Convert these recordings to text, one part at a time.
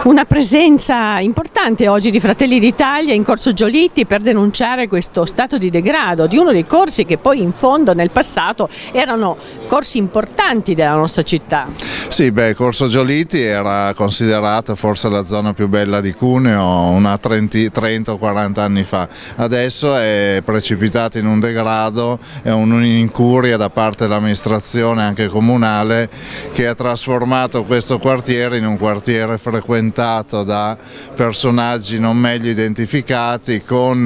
Una presenza importante oggi di Fratelli d'Italia in Corso Giolitti per denunciare questo stato di degrado di uno dei corsi che poi in fondo nel passato erano corsi importanti della nostra città. Sì, Corso Giolitti era considerata forse la zona più bella di Cuneo una 30 o 40 anni fa, adesso è precipitata in un degrado e un'incuria da parte dell'amministrazione anche comunale che ha trasformato questo quartiere in un quartiere frequentato da personaggi non meglio identificati con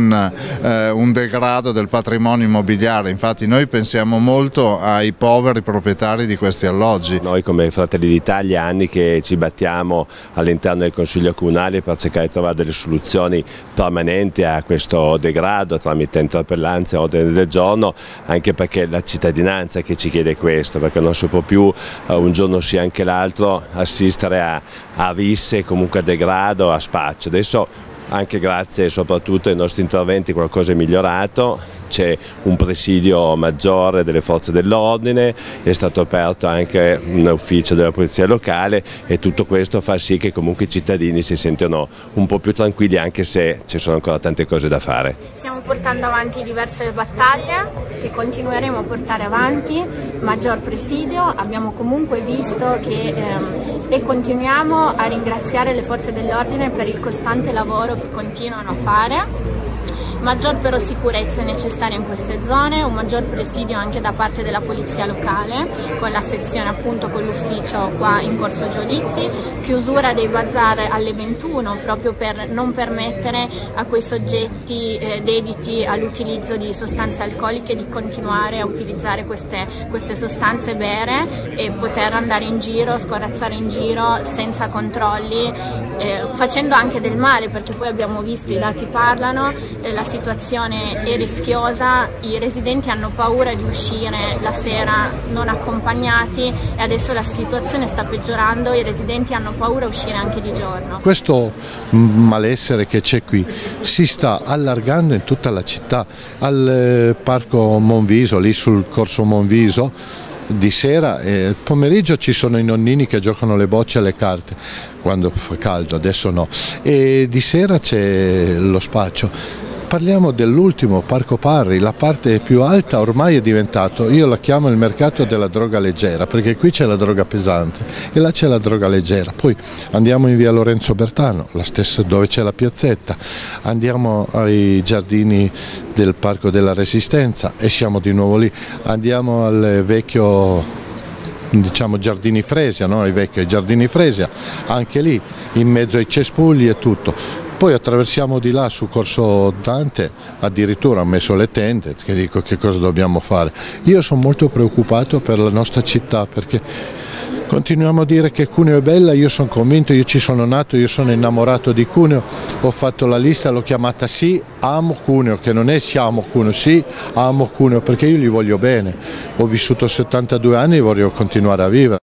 un degrado del patrimonio immobiliare. Infatti noi pensiamo molto ai poveri proprietari di questi alloggi. Noi come Fratelli d'Italia anni che ci battiamo all'interno del Consiglio Comunale per cercare di trovare delle soluzioni permanenti a questo degrado tramite interpellanze e ordine del giorno, anche perché la cittadinanza che ci chiede questo, perché non si può più un giorno sì anche l'altro assistere a risse, comunque a degrado, a spaccio. Adesso anche grazie soprattutto ai nostri interventi qualcosa è migliorato, c'è un presidio maggiore delle forze dell'ordine, è stato aperto anche un ufficio della polizia locale e tutto questo fa sì che comunque i cittadini si sentono un po' più tranquilli anche se ci sono ancora tante cose da fare. Stiamo portando avanti diverse battaglie che continueremo a portare avanti, maggior presidio, abbiamo comunque visto che e continuiamo a ringraziare le forze dell'ordine per il costante lavoro che continuano a fare. Maggior però sicurezza è necessaria in queste zone, un maggior presidio anche da parte della polizia locale, con la sezione appunto con l'ufficio qua in Corso Giolitti, chiusura dei bazar alle 21 proprio per non permettere a quei soggetti dediti all'utilizzo di sostanze alcoliche di continuare a utilizzare queste sostanze, bere e poter andare in giro, scorazzare in giro senza controlli, facendo anche del male, perché poi abbiamo visto, i dati parlano, la situazione è rischiosa, i residenti hanno paura di uscire la sera non accompagnati e adesso la situazione sta peggiorando, i residenti hanno paura di uscire anche di giorno. Questo malessere che c'è qui si sta allargando in tutta la città, al parco Monviso, lì sul corso Monviso. Di sera e pomeriggio ci sono i nonnini che giocano le bocce e le carte quando fa caldo, adesso no, e di sera c'è lo spaccio. Parliamo dell'ultimo Parco Parri, la parte più alta ormai è diventato, io la chiamo il mercato della droga leggera, perché qui c'è la droga pesante e là c'è la droga leggera. Poi andiamo in via Lorenzo Bertano, la stessa dove c'è la piazzetta, andiamo ai giardini del Parco della Resistenza e siamo di nuovo lì, andiamo al vecchio, diciamo, Giardini Fresia, no? I vecchi Giardini Fresia, anche lì in mezzo ai cespugli e tutto. Poi attraversiamo di là su Corso Dante, addirittura hanno messo le tende, che dico che cosa dobbiamo fare. Io sono molto preoccupato per la nostra città perché continuiamo a dire che Cuneo è bella, io sono convinto, io ci sono nato, io sono innamorato di Cuneo, ho fatto la lista, l'ho chiamata Sì, amo Cuneo, che non è siamo Cuneo, sì, amo Cuneo, perché io gli voglio bene, ho vissuto 72 anni e voglio continuare a vivere.